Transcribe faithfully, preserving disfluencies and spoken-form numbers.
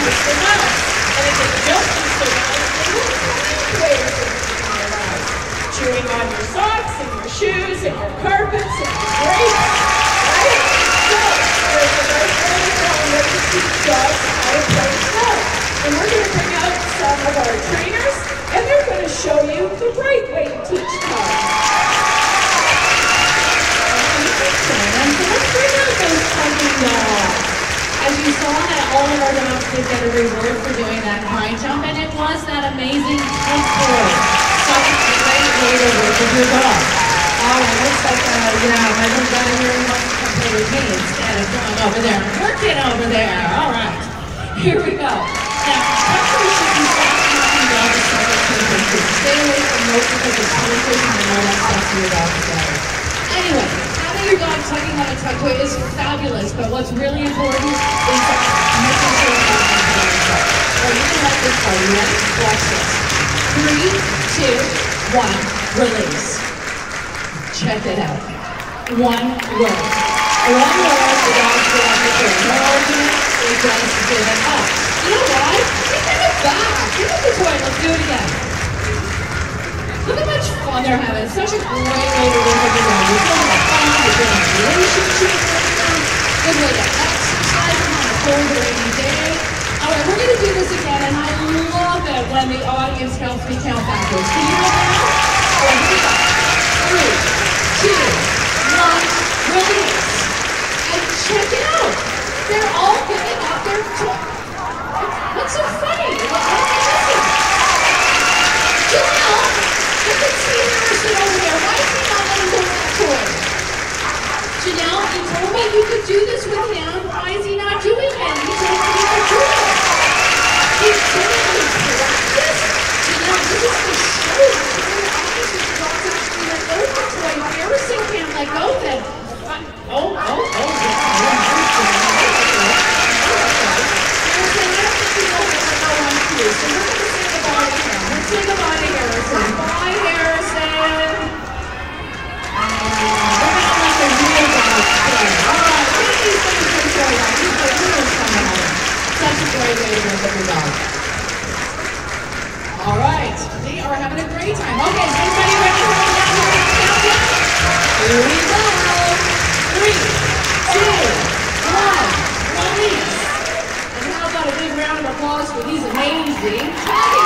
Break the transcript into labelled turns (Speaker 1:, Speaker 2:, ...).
Speaker 1: Mister Mouse. And if they don't Mister Mouse, they will find ways to Mister Mouse. Chewing on your socks and your shoes and your carpets and your drapes, right? So, there's a right way to tell them to teach dogs how to play snow. And we're going to bring out some of our trainers, and they're going to show you the right way to teach dogs. And so let's bring out those tugging dogs. As you saw, that all of our dogs did get a reward for doing that high jump, and it was that amazing tug pull. Such a great way to work with your dog. Oh, it looks like, uh, yeah, my little guy here wants to come play with me instead of going over there and working over there. All right, here we go. Now, tug pull should be soft knocking down the several things. Stay away from rope because it's irritating and all that stuff to your dog's body. Anyway, having your dog tugging on a tug toy is fabulous, but what's really important is making sure your dog is doing it. Well, you can let this go. You ready? Watch this. Three, two, one, release. Check it out. One word. One word, the dog's going on the toy. No argument, they just give it up. You know why? Give it back. Give it the toy. Let's do it again. Look how much fun they're having. It's such a great way to work with your dog. You're building a bond, you're building a relationship with them. Good way to exercise them on a cold, rainy day. All right, we're going to do this again, and I love it when the audience helps me count backwards. Can you do it now? All right, here we go. Three, two, one, release. And check it out. They're all giving up their toy. What's so funny? What am I missing? Janelle, you can see Harrison over there. Why is he not letting go of that toy? Janelle, you told me you could do this with him. Why is he not doing it? He told me he could do it. He's doing it in practice. Janelle, this is the show. It's very obvious that the dogs actually let go of the toy. Harrison can't let go of it. Oh, oh, oh, yeah. Harrison, I don't think you know what I want to do. So we're going to say goodbye to him. Let's say goodbye to Harrison. Bye, Harrison. And we're going to let the real dog play. All right, Katie's going to play toy dog. He's like, who knows coming home? Such a great way to work with your dog. All right, they are having a great time. Okay, is everybody ready for the countdown? Here we go. Three, two, one, release. And how about a big round of applause for these amazing